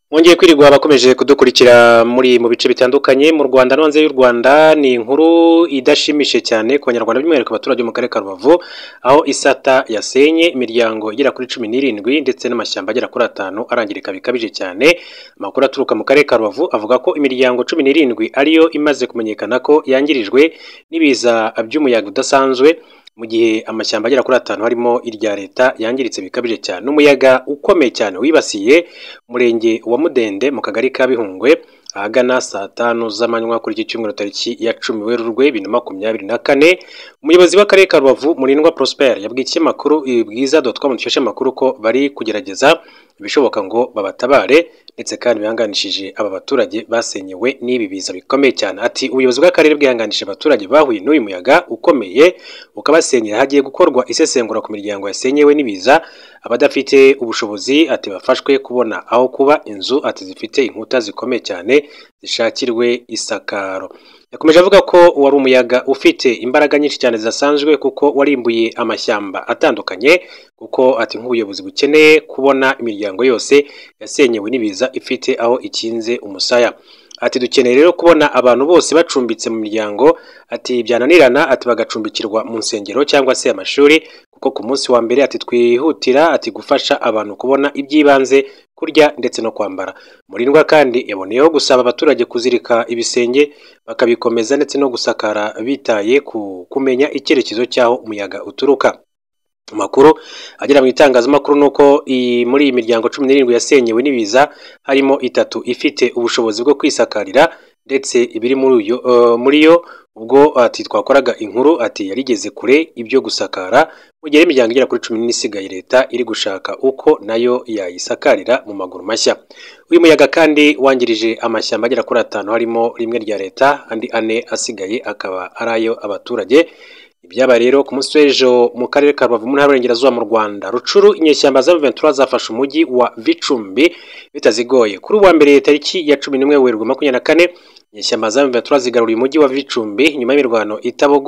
Mwongeye kwirirwa bakomeje kudukurikira muri mu bice bitandukanye mu Rwanda no hanze y'u Rwanda. Ni inkuru idashimishe cyane ku banyarwanda by'umwihariko abaturage mu karere ka Rubavu, aho isata yasenye imiryango igera kuri 17 ndetse n'amashyamba agera kuri 5 arangirika bikabije cyane. Amakuru aturuka mu karere ka Rubavu avuga ko imiryango 17 ariyo imaze kumenyekana ko yangirijwe n'ibiza by'umuyaga udasanzwe, mu gihe amashyamba agera kuri 5 harimo irya leta yangiritse bikabije cyane. N'umuyaga ukomeye cyane wibasiye umurenge wa Mudende mu kagari ka Bihungwe ahagana saa 5 z'amanywa kuri iki cyumweru tariki ya 10 Werurwe 2024. Umuyobozi w'akarere ka Rubavu Murindwa Prosper yabwiye ikinyamakuru bwiza.com dukesha amakuru ko bari kugerageza ibishoboka ngo babatabare ndetse kandi bihanganishije aba baturage basenyewe n'ibi biza bikomeye cyane. Ati ubuyobozi bw'akarere bwihanganishije abaturage bahuye n'uyu muyaga ukomeye ukabasenyera, hagiye gukorwa isesengura ku miryango yasenyewe n'ibiza. Abadafite ubushobozi ati bafashwe kubona aho kuba, inzu ati zifite inkuta zikomeye cyane zishakirwe isakaro. Yakomeje avuga ko wari umuyaga ufite imbaraga nyinshi cyane zidasanzwe kuko warimbuye amashyamba atandukanye, kuko ati nk'ubuyobozi bukeneye kubona imiryango yose yasenyewe n'ibiza ifite aho ikinze umusaya. Ati dukeneye rero kubona abantu bose bacumbitse mu miryango, ati byananirana ati bagacumbikirwa mu nsengero cyangwa se amashuri, kuko ku munsi wa mbere ati twihutira ati gufasha abantu kubona iby'ibanze, kurya ndetse no kwambara. Murindwa kandi yaboneyeho gusaba abaturage kuzirika ibisenge bakabikomeza ndetse no gusakara bitaye ku kumenya icyerekezo cyaho umuyaga uturuka. Amakuru agera mu itangazamakuru nuko muri iyi miryango 17 yasenyewe n'ibiza harimo 3 ifite ubushobozi bwo kwisakarira, ndetse ibiri muri yo ubwo ati twakoraga inkuru ati yarigeze kure ibyo gusakara, mu gihe imiryango igera kuri 10 isigaye leta iri gushaka uko nayo yayisakarira mu maguru mashya. Uyu muyaga kandi wangirije amashyamba agera kuri 5 harimo rimwe rya leta, andi 4 asigaye akaba arayo abaturage. Ibyaba rero ku munsi w'ejo mu karere ka Rubavu mu ntara y'Iburengerazuba mu Rwanda, Rucuru inyeshyamba za 23 zafashe umujyi wa Vicumbi bitazigoye. Kuri uwa mbere tariki ya 11 Werurwe 2024 inyeshyamba za 23 zigaruriye umujyi wa Vicumbi nyuma y'imirwano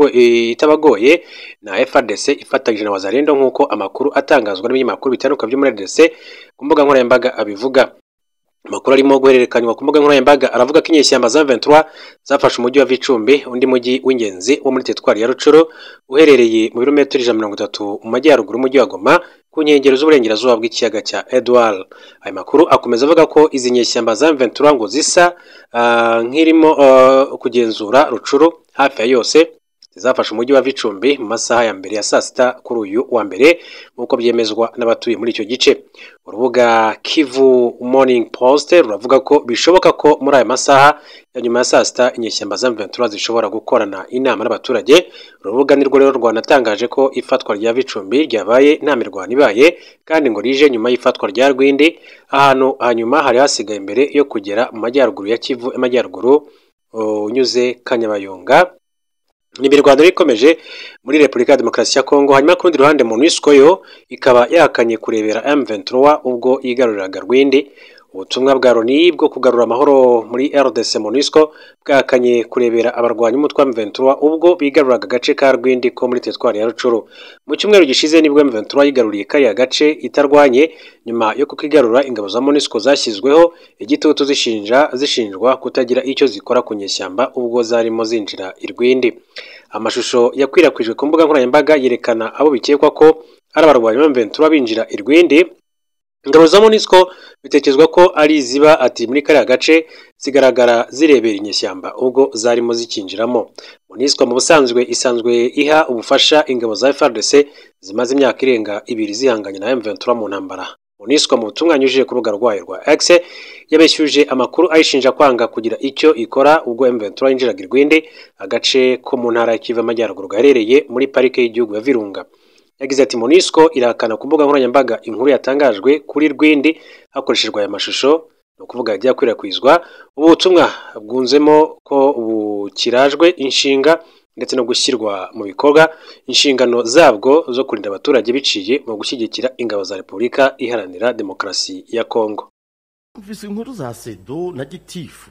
itabagoye na FARDC ifatanyije na Wazalendo, nk'uko amakuru atangazwa n'ibinyamakuru bitandukanye byo muri RDC ku mbuga nkoranyambaga abivuga. Amakuru arimo guhererekanywa ku mbuga nkoranyambaga aravuga ko inyeshyamba za 23 zafashe umujyi wa Vicumbi, undi mujyi w'ingenzi wo muri teritwari ya Rucuru uherereye mu birometero 130 mu majyaruguru y'umujyi wa Goma ku nkengero z'uburengerazuba bw'ikiyaga cya Edward. Aya makuru akomeza avuga ko izi nyeshyamba za 23 ngo zisa nk'irimo kugenzura Rucuru hafi ya yose, zafashe umujyi wa Vicumbi mu masaha ya mbere ya saa 6 kuri uyu wa mbere, nk'uko byemezwa n'abatuye muri icyo gice. Urubuga Kivu Morning Post ruravuga ko bishoboka ko muri aya masaha ya nyuma ya saa 6 inyeshyamba za 23 zishobora gukorana inama n'abaturage. Urubuga nirwo rero rwanatangaje ko ifatwa rya Vicumbi ryabaye nta mirwano ibaye, kandi ngo rije nyuma y'ifatwa rya Rwindi, ahantu hanyuma hari hasigaye mbere yo kugera mu majyaruguru ya Kivu amajyaruguru unyuze Kanya. Nibirwano rikomeje muri Repubulika ya Demokarasi ya Kongo. Hanyuma ku rundi ruhande MONUSCO yo ikaba yakanye kurebera M23 ubwo yigaruriraga Rwindi. Ubutumwa bwa Loni bwo kugarura amahoro muri RDC MONUSCO bwakanye kurebera abarwanyi umutwe wa M23 ubwo bigaruraga agace ka Rwindi ko muri teritwari ya Rucuru. Mu cyumweru gishize nibwo M23 yigaruriye kariya gace itarwanye, nyuma yo kukigarura ingabo za MONUSCO zashyizweho igitutu zishinjwa kutagira icyo zikora ku nyeshyamba ubwo zarimo zinjira i Rwindi. Amashusho yakwirakwijwe ku mbuga nkoranyambaga yerekana abo bikekwa ko ari abarwanyi ba M23 binjira i Rwindi. Ingabo za MONUSCO bitekerezwa ko ari ziba ati muri kariya gace zigaragara zirebera inyeshyamba ubwo zarimo zikinjiramo. MONUSCO mu busanzwe isanzwe iha ubufasha ingabo za FARDC zimaze imyaka irenga 2 zihanganye na M23 mu ntambara. MONUSCO mu butumwa yanyujije ku rubuga rwayo rwa X yabeshyuje amakuru ayishinja kwanga kugira icyo ikora ubwo M23 yinjiraga i Rwindi, agace ko mu ntara ya Kivu amajyaruguru gaherereye muri parike y'igihugu ya Virunga. Yagize ati MONUSCO irahakana ku mbuga nkoranyambaga inkuru yatangajwe kuri Rwindi hakoreshejwe aya mashusho, no kuvuga yagiye kwirakwizwa. Ubu butumwa bwunzemo ko bukirajwe inshinga ndetse no gushyirwa mu bikorwa inshingano zabwo zo kurinda abaturage biciye mu gushyigikira ingabo za Repubulika Iharanira Demokarasi ya Kongo. Mvise inkuru za Sedo na Gitifu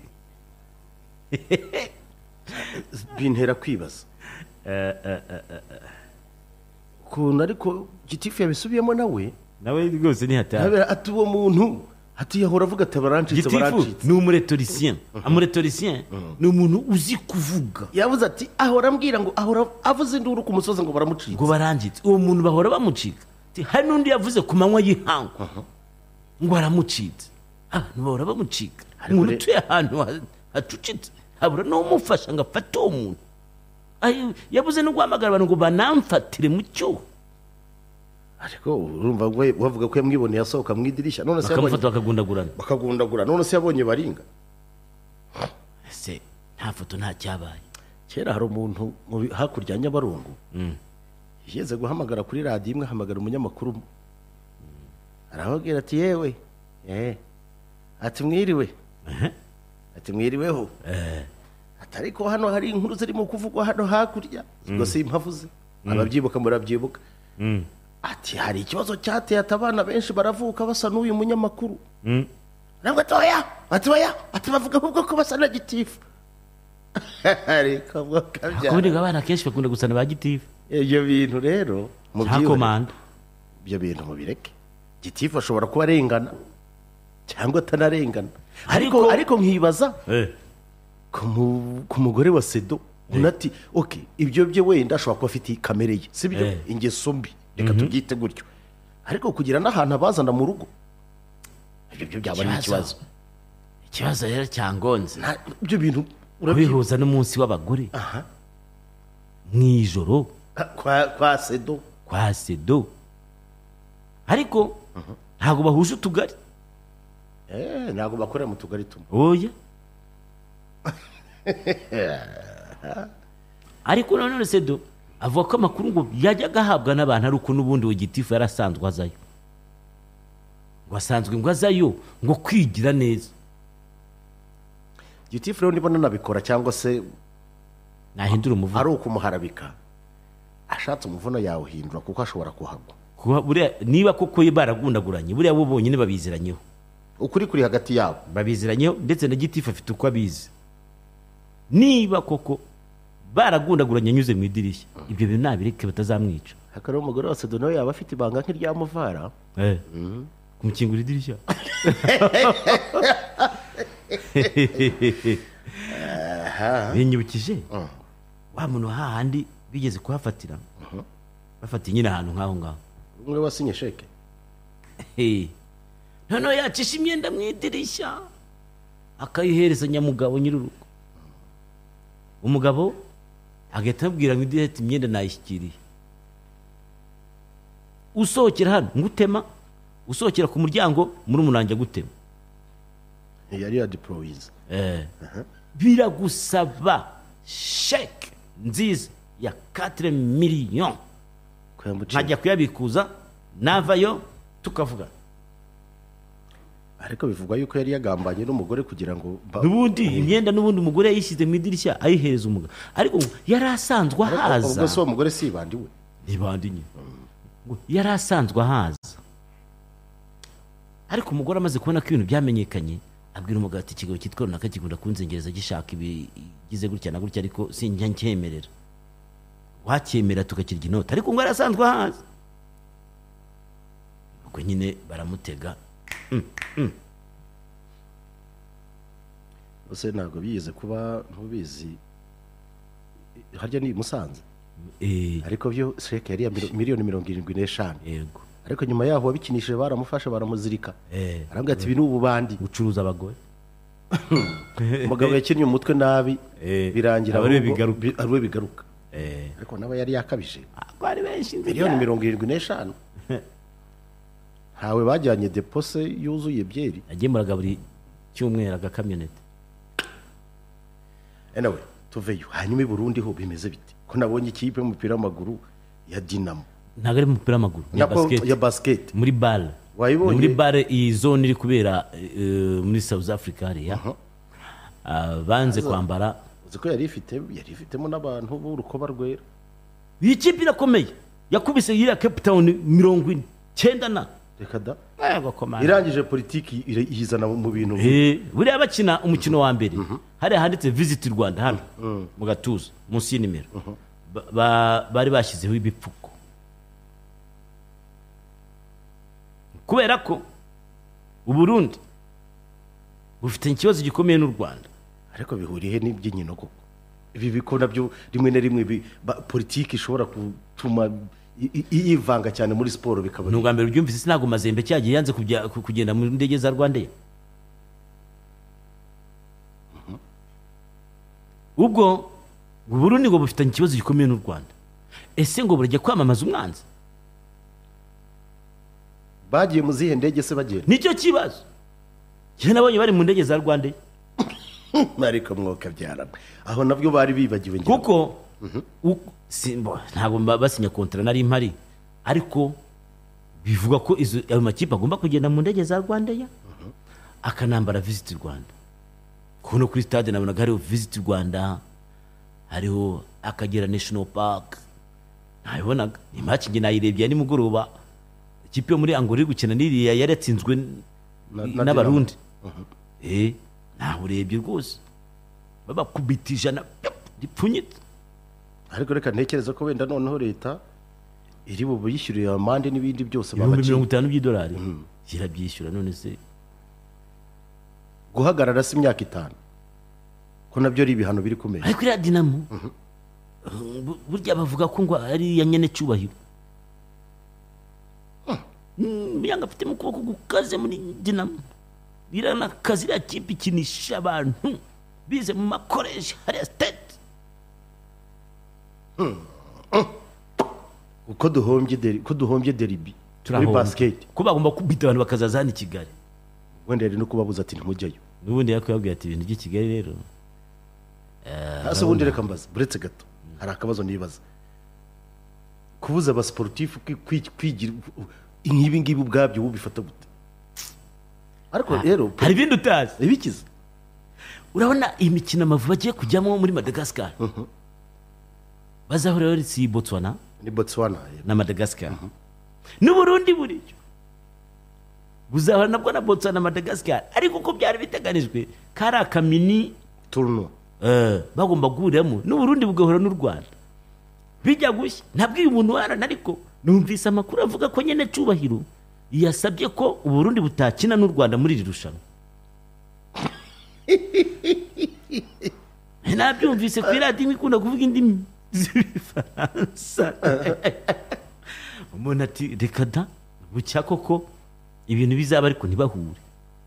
bintera kwibaza kuntu ariko Gitifu yabisubiyemo nawe rwose ni hatari atuwo muntu ati yahora avuga ati barancitse barancitse ni umuretoricien umuretoricien ni umuntu uzi kuvuga yavuze ati ahora ambwira ngo ahora avuze induru ku musozi ngo baramucitse ngo barancitse uwo muntu bahora bamucika hari n'undi yavuze ku manywa y'ihangu ngo aramucitse abantu bahora bamucika umuntu utuye ahantu hacucitse habura n'umufasha ngo afate uwo muntu yabuze no guhamagara abantu ngo banamfatire mu cyuho ariko urumva wavuga ko yamwiboneye asohoka mu idirishya none se bakamufata bakagundagurana none se yabonye baringa ese nta foto nta cyabaye kera hari umuntu hakurya ya Nyabarongo yigeze guhamagara kuri radiyo imwe ahamagara umunyamakuru arababwira ati yewe ati mwiriwe ati mwiriweho atari ko hano hari inkuru zirimo kuvugwa hano hakurya ubwo si impavuze ababyibuka murabyibuka ati hari ikibazo cyateye abana benshi baravuka basa n'uyu munyamakuru nabwo ati bavuga ahubwo ko basa na gitifu ariko kuburega abana kenshi bakunda gusana ba gitifu ibyo bintu rero komanda ibyo bintu mubireke gitifu ashobora kuba arengana cyangwa atanarengana ariko nkibaza ku mugore wa Sedo unati okay ibyo bye wenda ashobora kuba afite kamere ye sibyo ingeso mbi reka tubyite gutyo ariko kugira n'ahantu abazana mu rugo ibyo byaba ari ikibazo rero cyangonze ibyo bintu urabihuza n'umunsi w'abagore mu ijoro kwa Sedo ariko ntabwo bahuje utugari ntabwo bakorera mu tugari tumwe oya ariko nanone Sedo avuga ko amakuru ngo yajyaga ahabwa n'abantu ari uko n'ubundi we gitifu yarasanzwe azayo ngo asanzwe ngo azayo ngo kwigira neza gitifu rero niba nanabikora cyangwa se nahindura umuvuno ari ukumuharabika ashatse umuvuno yawuhindura kuko ashobora kuhagwa niba koko baragundaguranye buriya bo bonyine babiziranyeho ukuri kuri hagati yabo babiziranyeho ndetse na gitifu afite uko abizi niba koko baragundaguranye anyuze mu idirishya ibyo bintu nabireke batazamwica hakariho umugore wa Sedo nawe yaba afite ibanga nk'iryamuvara kumukingura idirishya binyibukije wa muntu hahandi bigeze kuhafatira bafatiye nyine ahantu nk'aho ngaho umwe wasinye sheke noneho yacisha imyenda mu idirishya akayihereza nyamugabo nyir'urugo umugabo agahita amubwira ngo ati imyenda nayishyikiriye usohokera hano ngutema usohokera ku muryango muri umunange gutema yari ya diplowize biragusaba sheke nziza ya 4 miliyoni nkajya kuyabikuza navayo tukavuga ariko bivugwa yuko yari yagambanye n'umugore kugira ngo n'ubundi imyenda n'ubundi umugore yayishyize mu idirishya ayihereza umugabo ariko yari asanzwe ahaza ubwo se uwo mugore si ibandi we ntibandi nye yari asanzwe ahaza ariko umugore amaze kubona ko ibintu byamenyekanye abwira umugabo ati ikigo cyitwa runaka kigunda kunzengereza gishaka ibigize gutya na gutya ariko sinjya ncyemerera wacyemera tukakirya inota ariko ngo yari asanzwe ahaza ubwo nyine baramutega Bose ntabwo bigeze kuba ntubizi harya ni Musanze ariko byo sheke yari ya miliyoni 75 yego ariko nyuma yaho wabikinishije baramufasha baramuzirika arambwira ati ibi ni ububandi gucuruza abagore umugabo yakinnye umutwe nabi birangira ariwe bigaruka ariko nawe yari yakabije ari benshi miliyoni 75 hawe bajyanye depose yuzuye byeri agemuraga buri cyumweru agakamyonete anyway tuveyo hanyuma i Burundi ho bimeze bite ko nabonye ikipe y'umupira w'amaguru ya Dinamo ntago ari umupira w'amaguru ya basket muri balle wayibonye muri balle iyi zone iri kubera muri South Africa hariya banze kwambara uziko yari ifitemo n'abantu b'urukoba rwera iyi kipe irakomeye yakubise yira Cape Town 90 na reka da irangije politiki ihizana mu bintu buriya bakina umukino wa mbere hari handitse visit Rwanda hano mu gatuza munsi y'inimero bari bashyizeho ibipfuko kubera ko u Burundi bufite ikibazo gikomeye n'u Rwanda. ariko bihuriye n'iby'inkino koko ibi biko nabyo rimwe na rimwe politiki ishobora gutuma yivanga cyane muri siporo bikaba n'ubwa mbere ubyumvise sinago Mazembe cyagiye yanze kugenda mu ndege za Rwanda. Ubwo Burundi ngo bufitanye ikibazo gikomeye n'u Rwanda. Ese ngo burajya kwamamaza umwanzi? bagiye mu zihe ndege se bagenda Nicyo kibazo. Jye nabonye bari mu ndege za Rwanda. ariko mwoka byarana aho nabyo bari bibagiwe ngira Kuko simbo ntabwo basinya kontra nari impari, ariko bivuga ko ayo makipe agomba kugenda mu ndege za Rwanda akanambara Visit Rwanda. Kuno kuri stade nabonaga hariho Visit Rwanda, hariho Akagera National Park. Nabibonaga ni match nge nayirebye nimugoroba, ikipe yo muri Angola iri gukina n'iriya yaratsinzwe n'abarundi. Naho urebye rwose babakubitije na ripfunyitse. ariko reka ntekereza ko wenda noneho leta iri bubishyurira amande n'ibindi byose $50 by'idolari zirabyishyura. None se guhagarara si imyaka 5 ko nabyo ari ibihano biri kumenya. ariko iriya Dinamo burya bavuga ko ngo ari ya nyene cyubahiro. Muyanga afite mu kuboko gukaze muri Dinamo. Birana kazi ya kipe ikinisha abantu bize mu makoreje hari state. Uko duhombye derby muri basket ko bagomba kubita abantu bakazaza hano i Kigali. wenda rero no kubabuza ati ntimujyayo. Nubundi yakubwiye ati ibintu by'i Kigali rero hasi ubundi reka mbaza buretse gato hari akabazo nibaza kubuza aba sportif kwigira inkibi ngibi ubwabyo ubifata gute. ariko rero hari ibindi utazi ibikiza urabona iyi mikino Amavubi agiye kujyamo muri Madagascar. Bazahora bari si Botswana ni Botswana na Madagascar. N'Uburundi buricyo buzahora nabwo na Botswana na Madagascar, ariko uko byari biteganijwe kari akamini tournoi bagomba guhuriramo. N'Uburundi bugahura n'u Rwanda bijya gushya. Ntabwiye umuntu warana, ariko numvise amakuru avuga ko nyene Cyubahiro yasabye ko Uburundi butakina n'u Rwanda muri iri rushanwa. Nabyumvise ku radio ikunda kuvuga indimi z'Ifaransa. Umuntu ati reka da bucya koko ibintu bizaba ariko ntibahure.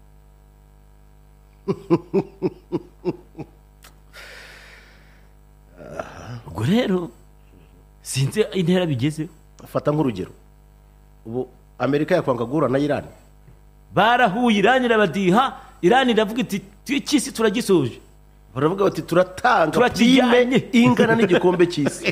Ubwo rero sinzi intera bigezeho. fata nk'urugero ubu Amerika yakwanga guhura na Iran. Barahuye Iran irabadiha. Iran iravuga iti tw'ikisi turagisoje. Baravuga bati turatanga prime ingana n'igikombe cy'isi.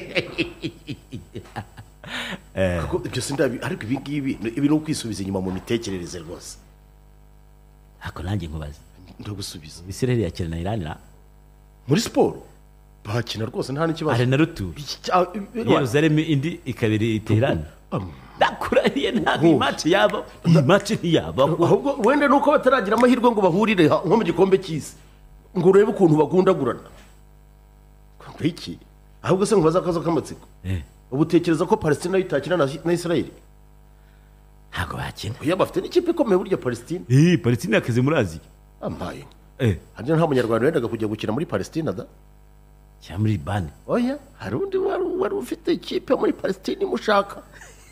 Ibyo sindabi ariko ibi no kwisubiza inyuma mu mitekerereze rwose. Ako nanjye nkubaza ndagusubiza. Israel yakina na Iran muri siporo bakina rwose nta n'ikibazo. Ari na rutu Yerusalemu indi ikabiri Tehran. Nakurahiye ntabwo match yabo iyi match ntiyaba. Ahubwo wenda nuko bataragira amahirwe ngo bahurire nko mu gikombe cy'isi ngo urebe ukuntu bagundagurana. Iki ahubwo se nkubaza akazo k'amatsiko. Ubu tekereza ko Palestina itakina na Israel? Ntabwo bakina. Oya bafite n'ikipe ikomeye burya Palestina. Palestina yakaze muri Aziya. Ambaye hajya nta munyarwanda wendaga kujya gukina muri Palestina da cyangwa muri Libani. Oya hari undi wari ufite ikipe muri Palestina imushaka.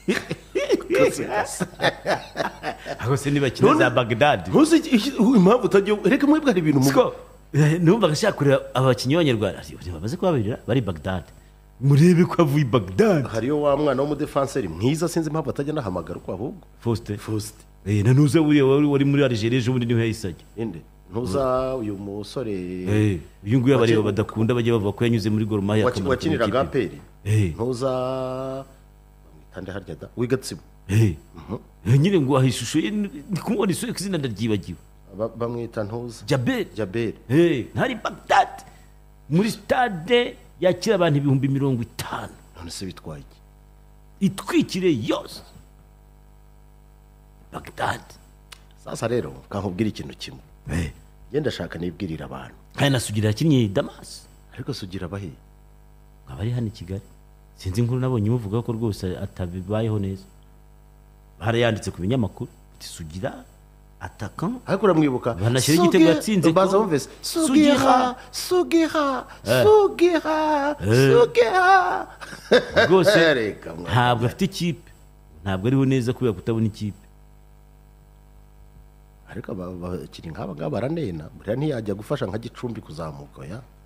Aho se niba kina za Baghdad. Ntuzi impamvu utagiye reka mwebwe hari ibintu mugo numva gashaka kureba abakinnyi b'Abanyarwanda baze kubabirira bari Baghdad. Murebe ko avuye Baghdad. Hariyo wa mwana w'umudefenseri mwiza sinzi impamvu atajya nahamagara ko ahubwo Faustin. Na nuza wari muri Algeria ejo bundi niho yahise inde ntuza uyu musore uyu nguyu abareba badakunda bajye bavuga ko yanyuze muri Gor Mahia wakiniraga Aperi ntuza bamwitande harya da wigatsibo nyine ngo ahishusho ye ni kumubona isura kizina ndaryibagiwe bamwita ntuza Jabel ntari Baghdad muri stade yakira abantu 50,000. none se bitwaye iki itwikire yose Baghdad. Sasa rero kankubwira ikintu kimwe genda shaka nibwirira abantu kandi nasugira kinyi Damas ariko sugira bahe abari hano i Kigali sinzi inkuru nabonye muvuga ko rwose atabibayeho neza. Barayanditse ku binyamakuru ati sugira attaquant ariko uramwibuka banashyira igitego yatsinze baza bumvise Sugira rwose Reka mwana. ntabwo afite ikipe ntabwo ariho neza kubera kutabona ikipe ariko abakinnyi nk'aba ngaba baranena buriya ntiyajya gufasha nka Gicumbi kuzamuka ya